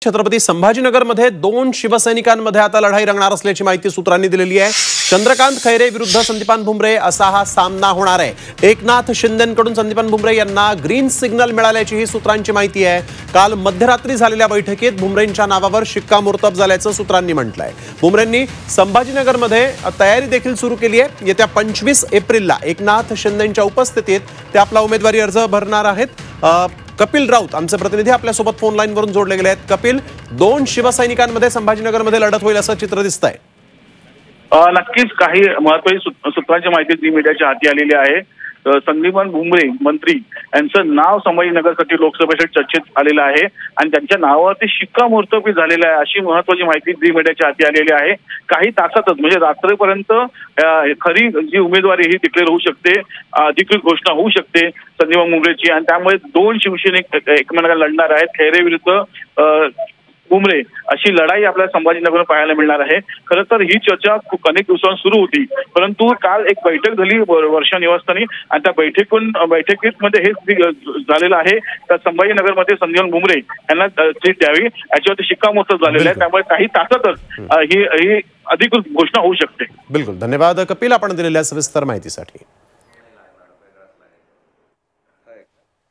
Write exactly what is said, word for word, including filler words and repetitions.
छत्रपती संभाजीनगरमध्ये दोन शिवसैनिकांमध्ये आता लढाई रंगणार असल्याची माहिती सूत्रांनी दिलेली आहे। चंद्रकांत खैरे विरुद्ध संदीपान भुमरे असा हा सामना होणार आहे। एकनाथ शिंदेंकडून संदीपान भुमरे यांना ग्रीन सिग्नल मिळाल्याची ही सूत्रांची माहिती आहे। काल मध्यरात्री झालेल्या बैठकीत भुमरेंच्या नावावर शिक्कामोर्तब झाल्याचं सूत्रांनी म्हटलंय। भुमरेंनी संभाजीनगरमध्ये तयारी देखील सुरू केली आहे। येत्या पंचवीस एप्रिलला एकनाथ शिंदेंच्या उपस्थितीत ते आपला उमेदवारी अर्ज भरणार आहेत। कपिल राऊत आमचे प्रतिनिधी आपल्या सोबत फोन लाईन वरून जोडले गेले आहेत। कपिल, दोन शिवसैनिकांमध्ये संभाजीनगरमध्ये लढत होईल असं चित्र दिसतंय। नक्कीच काही महत्त्वाची सूत्रांची माहिती झी मीडियाच्या हाती आलेली आहे। संदीपान भुमरे मंत्री यांचं नाव संभाजीनगरसाठी लोकसभेसाठी चर्चेत आलेलं आहे आणि त्यांच्या नावावरती शिक्कामोर्तब झालेलं आहे अशी महत्त्वाची माहिती झी मीडियाच्या हाती आलेली आहे। काही तासातच म्हणजे रात्रीपर्यंत खरी जी उमेदवारी ही डिक्लेअर होऊ शकते, अधिकृत घोषणा होऊ शकते संदीपान भुमरेची आणि त्यामुळे दोन शिवसैनिक एकमेकांना लढणार आहेत। खैरे विरुद्ध भुमरे अशी लढाई आपल्याला संभाजीनगर पाहायला मिळणार आहे। खरं तर ही चर्चा खूप अनेक दिवसांपासून सुरू होती, परंतु काल एक बैठक झाली वर्षा निवासस्थानी आणि त्या बैठकीतून बैठकीत मध्ये हे झालेलं आहे तर संभाजीनगरमध्ये संदीपान भुमरे यांना सीट द्यावी याच्यावरती शिक्कामोर्तब झालेलं आहे। त्यामुळे काही तासातच ही ही अधिकृत घोषणा होऊ शकते। बिलकुल, धन्यवाद कपिल आपण दिलेल्या सविस्तर माहितीसाठी।